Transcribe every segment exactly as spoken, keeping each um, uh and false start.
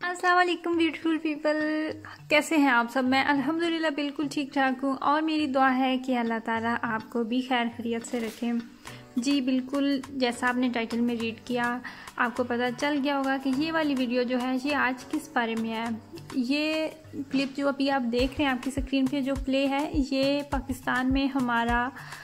अस्सलाम वालेकुम beautiful people, कैसे हैं आप सब। मैं अल्हम्दुलिल्लाह बिल्कुल ठीक ठाक हूँ और मेरी दुआ है कि अल्लाह ताला आपको भी खैर खैरियत से रखें। जी बिल्कुल, जैसा आपने टाइटल में रीड किया आपको पता चल गया होगा कि ये वाली वीडियो जो है ये आज किस बारे में है। ये क्लिप जो अभी आप देख रहे हैं आपकी स्क्रीन पे जो प्ले है, ये पाकिस्तान में हमारा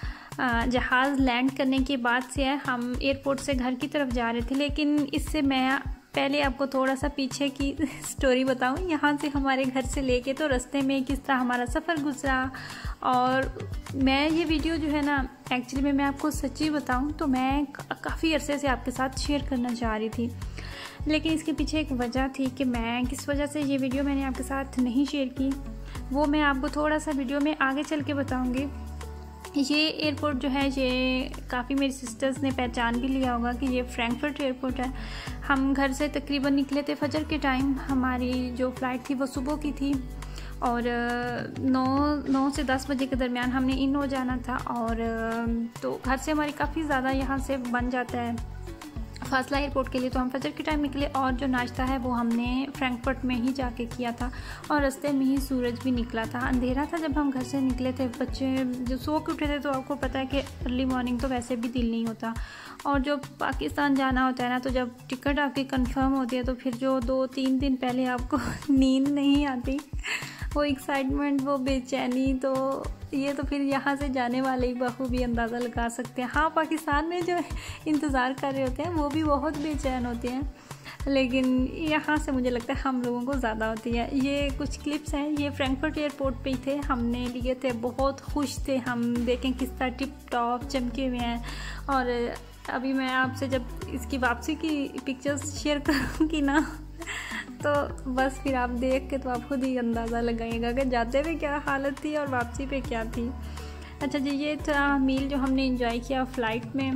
जहाज़ लैंड करने के बाद से है। हम एयरपोर्ट से घर की तरफ जा रहे थे, लेकिन इससे मैं पहले आपको थोड़ा सा पीछे की स्टोरी बताऊं। यहाँ से हमारे घर से लेके तो रास्ते में किस तरह हमारा सफ़र गुजरा। और मैं ये वीडियो जो है ना, एक्चुअली में मैं आपको सच्ची बताऊं तो मैं काफ़ी अरसे से आपके साथ शेयर करना चाह रही थी, लेकिन इसके पीछे एक वजह थी कि मैं किस वजह से ये वीडियो मैंने आपके साथ नहीं शेयर की, वो मैं आपको थोड़ा सा वीडियो में आगे चल के बताऊँगी। ये एयरपोर्ट जो है ये काफ़ी मेरी सिस्टर्स ने पहचान भी लिया होगा कि ये फ्रैंकफर्ट एयरपोर्ट है। हम घर से तकरीबन निकले थे फजर के टाइम। हमारी जो फ़्लाइट थी वो सुबह की थी और नौ नौ से दस बजे के दरमियान हमने इन हो जाना था। और तो घर से हमारी काफ़ी ज़्यादा यहाँ से बन जाता है फासला एयरपोर्ट के लिए, तो हम फजर के टाइम निकले और जो नाश्ता है वो हमने फ्रैंकफर्ट में ही जाके किया था और रास्ते में ही सूरज भी निकला था। अंधेरा था जब हम घर से निकले थे। बच्चे जब सो के उठे थे तो आपको पता है कि अर्ली मॉर्निंग तो वैसे भी दिल नहीं होता, और जो पाकिस्तान जाना होता है ना, तो जब टिकट आपकी कंफर्म होती है तो फिर जो दो तीन दिन पहले आपको नींद नहीं आती, वो एक्साइटमेंट, वो बेचैनी, तो ये तो फिर यहाँ से जाने वाले ही बखूबी अंदाज़ा लगा सकते हैं। हाँ, पाकिस्तान में जो इंतज़ार कर रहे होते हैं वो भी बहुत बेचैन होते हैं, लेकिन यहाँ से मुझे लगता है हम लोगों को ज़्यादा होती है। ये कुछ क्लिप्स हैं, ये फ्रैंकफर्ट एयरपोर्ट पे ही थे, हमने लिए थे, बहुत खुश थे हम। देखें किस तरह टिप टॉप चमके हुए हैं। और अभी मैं आपसे जब इसकी वापसी की पिक्चर्स शेयर करूँगी ना, तो बस फिर आप देख के तो आप खुद ही अंदाज़ा लगाइएगा कि जाते हुए क्या हालत थी और वापसी पे क्या थी। अच्छा जी, ये था मील जो हमने एंजॉय किया फ़्लाइट में।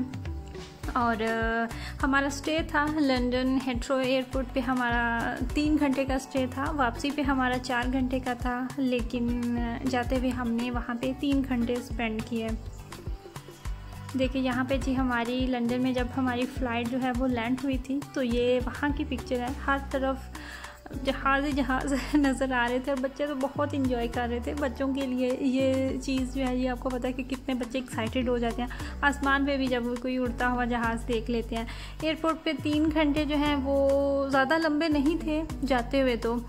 और uh, हमारा स्टे था लंदन हेथ्रो एयरपोर्ट पे, हमारा तीन घंटे का स्टे था। वापसी पे हमारा चार घंटे का था, लेकिन जाते हुए हमने वहाँ पे तीन घंटे स्पेंड किए। देखिए यहाँ पे जी हमारी लंदन में जब हमारी फ़्लाइट जो है वो लैंड हुई थी, तो ये वहाँ की पिक्चर है। हर तरफ जहाज़ ही जहाज़ नज़र आ रहे थे और बच्चे तो बहुत इंजॉय कर रहे थे। बच्चों के लिए ये चीज़ जो है, ये आपको पता है कि कितने बच्चे एक्साइटेड हो जाते हैं। आसमान पे भी जब कोई उड़ता हुआ जहाज़ देख लेते हैं। एयरपोर्ट पे तीन घंटे जो हैं वो ज़्यादा लंबे नहीं थे जाते हुए, तो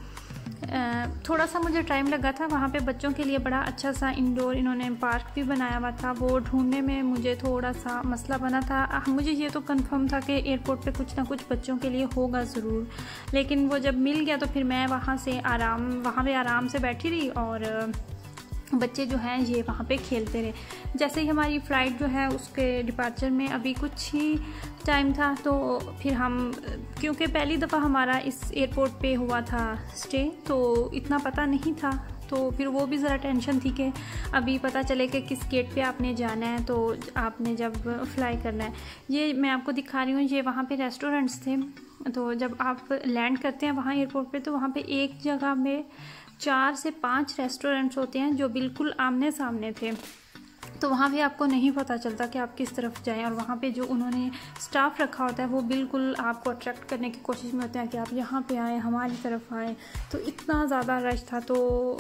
थोड़ा सा मुझे टाइम लगा था। वहाँ पे बच्चों के लिए बड़ा अच्छा सा इंडोर इन्होंने पार्क भी बनाया हुआ था, वो ढूंढने में मुझे थोड़ा सा मसला बना था। मुझे ये तो कंफर्म था कि एयरपोर्ट पे कुछ ना कुछ बच्चों के लिए होगा ज़रूर, लेकिन वो जब मिल गया तो फिर मैं वहाँ से आराम वहाँ पे आराम से बैठी रही और बच्चे जो हैं ये वहाँ पे खेलते रहे। जैसे ही हमारी फ़्लाइट जो है उसके डिपार्चर में अभी कुछ ही टाइम था, तो फिर हम, क्योंकि पहली दफ़ा हमारा इस एयरपोर्ट पे हुआ था स्टे, तो इतना पता नहीं था, तो फिर वो भी ज़रा टेंशन थी कि अभी पता चले कि किस गेट पे आपने जाना है, तो आपने जब फ्लाई करना है। ये मैं आपको दिखा रही हूँ, ये वहाँ पे रेस्टोरेंट्स थे। तो जब आप लैंड करते हैं वहाँ एयरपोर्ट पे, तो वहाँ पे एक जगह में चार से पाँच रेस्टोरेंट्स होते हैं जो बिल्कुल आमने सामने थे, तो वहाँ भी आपको नहीं पता चलता कि आप किस तरफ जाएं। और वहाँ पे जो उन्होंने स्टाफ रखा होता है वो बिल्कुल आपको अट्रैक्ट करने की कोशिश में होते हैं कि आप यहाँ पे आएँ, हमारी तरफ आएँ। तो इतना ज़्यादा रश था। तो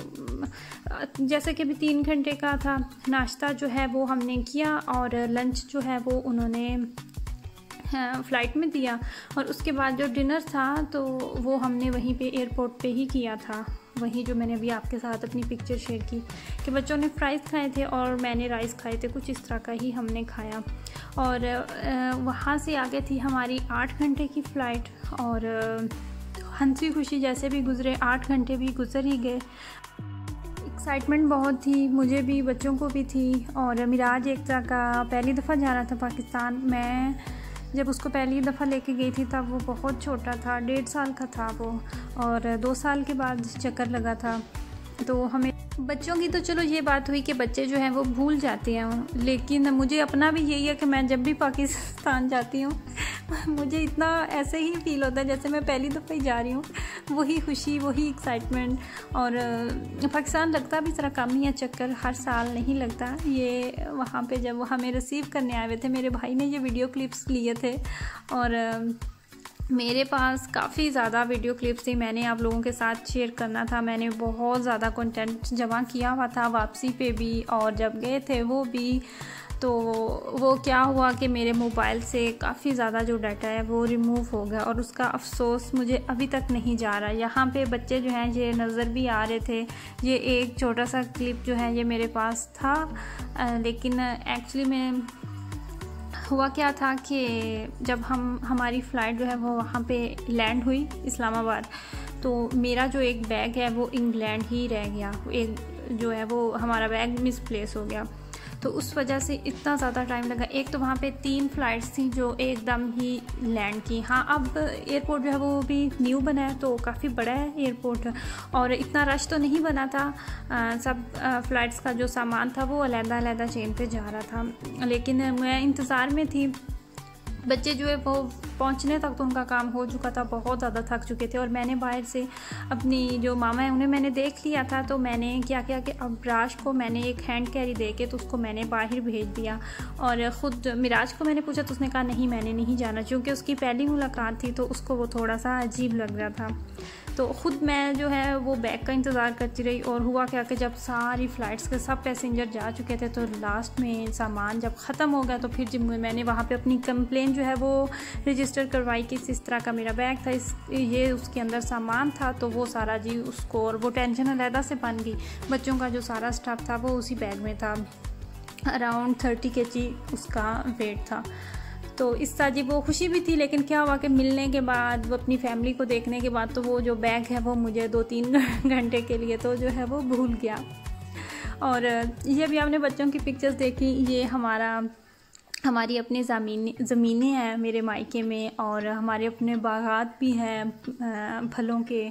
जैसे कि अभी तीन घंटे का था, नाश्ता जो है वो हमने किया और लंच जो है वो उन्होंने फ़्लाइट में दिया, और उसके बाद जो डिनर था तो वो हमने वहीं पे एयरपोर्ट पे ही किया था। वही जो मैंने अभी आपके साथ अपनी पिक्चर शेयर की कि बच्चों ने फ्राइज़ खाए थे और मैंने राइस खाए थे, कुछ इस तरह का ही हमने खाया। और वहाँ से आगे थी हमारी आठ घंटे की फ़्लाइट, और हंसी खुशी जैसे भी गुज़रे आठ घंटे भी गुज़र ही गए। एक्साइटमेंट बहुत थी, मुझे भी, बच्चों को भी थी। और मिराज एक तरह का पहली दफ़ा जाना था पाकिस्तान। मैं जब उसको पहली दफ़ा लेके गई थी तब वो बहुत छोटा था, डेढ़ साल का था वो, और दो साल के बाद चक्कर लगा था। तो हमें बच्चों की तो चलो ये बात हुई कि बच्चे जो हैं वो भूल जाते हैं, लेकिन मुझे अपना भी यही है कि मैं जब भी पाकिस्तान जाती हूँ मुझे इतना ऐसे ही फील होता है जैसे मैं पहली दफ़ा ही जा रही हूँ। वही खुशी, वही एक्साइटमेंट। और पाकिस्तान लगता भी ज़रा कम ही है चक्कर, हर साल नहीं लगता। ये वहाँ पे जब वो हमें रिसीव करने आए हुए थे, मेरे भाई ने ये वीडियो क्लिप्स लिए थे और मेरे पास काफ़ी ज़्यादा वीडियो क्लिप्स थी, मैंने आप लोगों के साथ शेयर करना था। मैंने बहुत ज़्यादा कंटेंट जमा किया हुआ था वापसी पे भी, और जब गए थे वो भी। तो वो क्या हुआ कि मेरे मोबाइल से काफ़ी ज़्यादा जो डाटा है वो रिमूव हो गया, और उसका अफसोस मुझे अभी तक नहीं जा रहा। यहाँ पे बच्चे जो हैं ये नज़र भी आ रहे थे। ये एक छोटा सा क्लिप जो है ये मेरे पास था, लेकिन एक्चुअली में हुआ क्या था कि जब हम हमारी फ़्लाइट जो है वो वहाँ पे लैंड हुई इस्लामाबाद, तो मेरा जो एक बैग है वो इंग्लैंड ही रह गया। एक जो है वो हमारा बैग मिसप्लेस हो गया, तो उस वजह से इतना ज़्यादा टाइम लगा। एक तो वहाँ पे तीन फ़्लाइट्स थी जो एकदम ही लैंड की। हाँ, अब एयरपोर्ट जो है वो भी न्यू बना है, तो काफ़ी बड़ा है एयरपोर्ट, और इतना रश तो नहीं बना था। आ, सब फ़्लाइट्स का जो सामान था वो अलग-अलग चेन पे जा रहा था, लेकिन मैं इंतज़ार में थी। बच्चे जो है वो पहुंचने तक तो उनका काम हो चुका था, बहुत ज़्यादा थक चुके थे, और मैंने बाहर से अपनी जो मामा है उन्हें मैंने देख लिया था। तो मैंने क्या किया कि अब्राश को मैंने एक हैंड कैरी दे के तो उसको मैंने बाहर भेज दिया, और ख़ुद मिराज को मैंने पूछा तो उसने कहा नहीं मैंने नहीं जाना, क्योंकि उसकी पहली मुलाकात थी तो उसको वो थोड़ा सा अजीब लग रहा था। तो ख़ुद मैं जो है वो बैग का इंतज़ार करती रही, और हुआ क्या कि जब सारी फ़्लाइट्स के सब पैसेंजर जा चुके थे तो लास्ट में सामान जब ख़त्म हो गया तो फिर जब मैंने वहाँ पे अपनी कंप्लेन जो है वो रजिस्टर करवाई कि इस तरह का मेरा बैग था, इस ये उसके अंदर सामान था, तो वो सारा जी उसको, और वो टेंशन अलहदा से बन गई। बच्चों का जो सारा स्टफ़ था वो उसी बैग में था, अराउंड थर्टी के जी उसका वेट था। तो इस साजी वो खुशी भी थी, लेकिन क्या हुआ कि मिलने के बाद, वो अपनी फैमिली को देखने के बाद, तो वो जो बैग है वो मुझे दो तीन घंटे के लिए तो जो है वो भूल गया। और ये भी आपने बच्चों की पिक्चर्स देखी, ये हमारा हमारी अपनी ज़मीन ज़मीनें हैं मेरे मायके में, और हमारे अपने बागात भी हैं फलों के,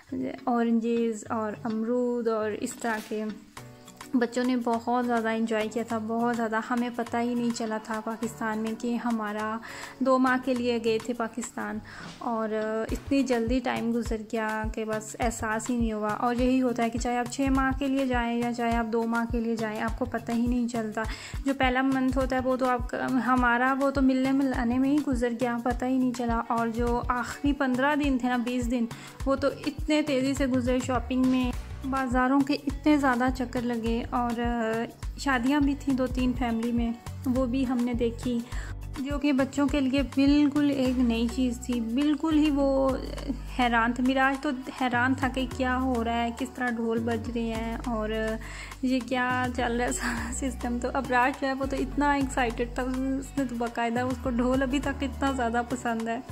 ऑरेंजेस और अमरूद और इस तरह के। बच्चों ने बहुत ज़्यादा एंजॉय किया था, बहुत ज़्यादा। हमें पता ही नहीं चला था पाकिस्तान में कि हमारा दो माह के लिए गए थे पाकिस्तान, और इतनी जल्दी टाइम गुजर गया कि बस एहसास ही नहीं हुआ। और यही होता है कि चाहे आप छः माह के लिए जाएं या चाहे आप दो माह के लिए जाएं, आपको पता ही नहीं चलता। जो पहला मंथ होता है वो तो आप हमारा वो तो मिलने मिलाने में ही गुजर गया, पता ही नहीं चला। और जो आखिरी पंद्रह दिन थे ना, बीस दिन, वो तो इतने तेज़ी से गुजरे। शॉपिंग में, बाज़ारों के इतने ज़्यादा चक्कर लगे, और शादियां भी थी दो तीन फैमिली में, वो भी हमने देखी, जो कि बच्चों के लिए बिल्कुल एक नई चीज़ थी। बिल्कुल ही वो हैरान था। मिराज तो हैरान था कि क्या हो रहा है, किस तरह ढोल बज रहे हैं और ये क्या चल रहा है सारा सिस्टम। तो अब्राश जो है वो तो इतना एक्साइटेड था, उसने तो बाकायदा, उसको ढोल अभी तक इतना ज़्यादा पसंद है।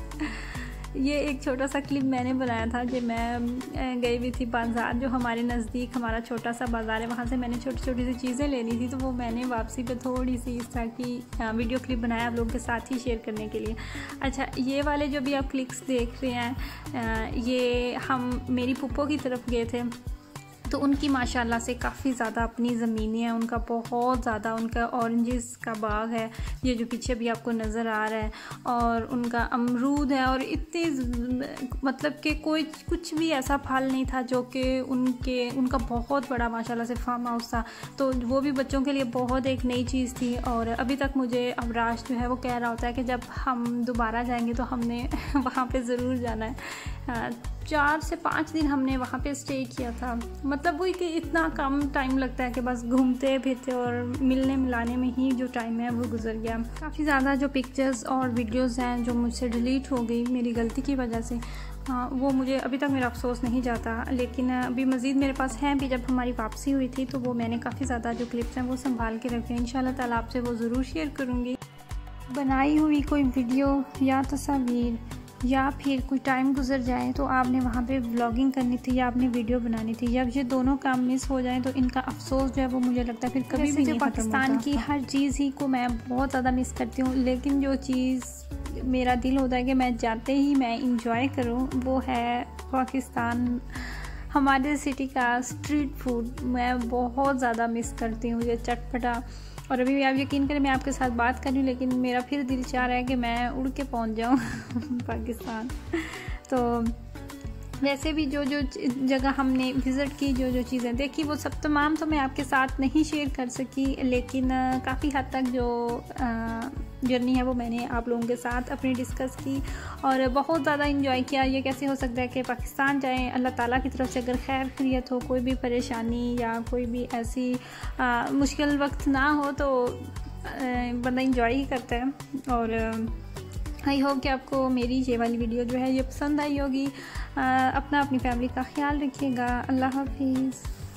ये एक छोटा सा क्लिप मैंने बनाया था जब मैं गई हुई थी बाज़ार, जो हमारे नज़दीक हमारा छोटा सा बाज़ार है, वहाँ से मैंने छोटी छोटी सी चीज़ें लेनी थी, तो वो मैंने वापसी पे थोड़ी सी इस तरह की वीडियो क्लिप बनाया आप लोगों के साथ ही शेयर करने के लिए। अच्छा, ये वाले जो भी आप क्लिप्स देख रहे हैं, ये हम मेरी पुप्पो की तरफ गए थे, तो उनकी माशाल्लाह से काफ़ी ज़्यादा अपनी ज़मीनें हैं, उनका बहुत ज़्यादा, उनका ऑरेंजेस का बाग है, ये जो पीछे भी आपको नज़र आ रहा है, और उनका अमरूद है, और इतने मतलब कि कोई कुछ भी ऐसा फल नहीं था जो कि उनके उनका बहुत बड़ा माशाल्लाह से फार्म हाउस था। तो वो भी बच्चों के लिए बहुत एक नई चीज़ थी। और अभी तक मुझे अब्राश जो है वो कह रहा होता है कि जब हम दोबारा जाएंगे तो हमने वहाँ पे ज़रूर जाना है। चार से पाँच दिन हमने वहाँ पे स्टे किया था। मतलब वही कि इतना कम टाइम लगता है कि बस घूमते फिरते और मिलने मिलाने में ही जो टाइम है वो गुजर गया। काफ़ी ज़्यादा जो पिक्चर्स और वीडियोस हैं जो मुझसे डिलीट हो गई मेरी गलती की वजह से, हाँ, वो मुझे अभी तक मेरा अफसोस नहीं जाता। लेकिन अभी मज़ीद मेरे पास हैं भी, जब हमारी वापसी हुई थी तो वो मैंने काफ़ी ज़्यादा जो क्लिप्स हैं वो संभाल के रखे हैं। इंशाल्लाह ताला आपसे वो ज़रूर शेयर करूँगी। बनाई हुई कोई वीडियो या तस्वीर या फिर कोई टाइम गुजर जाए तो आपने वहाँ पे व्लॉगिंग करनी थी या आपने वीडियो बनानी थी। जब ये दोनों काम मिस हो जाएं तो इनका अफसोस जो है वो मुझे लगता है फिर कभी भी नहीं। पाकिस्तान की हर चीज़ ही को मैं बहुत ज़्यादा मिस करती हूँ, लेकिन जो चीज़ मेरा दिल होता है कि मैं जाते ही मैं इंजॉय करूँ वो है पाकिस्तान। हमारे सिटी का स्ट्रीट फूड मैं बहुत ज़्यादा मिस करती हूँ, ये चटपटा। और अभी भी आप यकीन करें मैं आपके साथ बात कर रही हूँ लेकिन मेरा फिर दिल चाह रहा है कि मैं उड़ के पहुँच जाऊँ पाकिस्तान। तो वैसे भी जो जो जगह हमने विज़िट की, जो जो चीज़ें देखी, वो सब तमाम तो मैं आपके साथ नहीं शेयर कर सकी, लेकिन काफ़ी हद तक जो जर्नी है वो मैंने आप लोगों के साथ अपनी डिस्कस की और बहुत ज़्यादा इंजॉय किया। ये कैसे हो सकता है कि पाकिस्तान जाएं, अल्लाह ताला की तरफ से अगर खैर खैरियत हो, कोई भी परेशानी या कोई भी ऐसी आ, मुश्किल वक्त ना हो तो बंदा इंजॉय ही करता है। और आई होप कि आपको मेरी ये वाली वीडियो जो है ये पसंद आई होगी। अपना अपनी फैमिली का ख्याल रखिएगा। अल्लाह हाफिज़।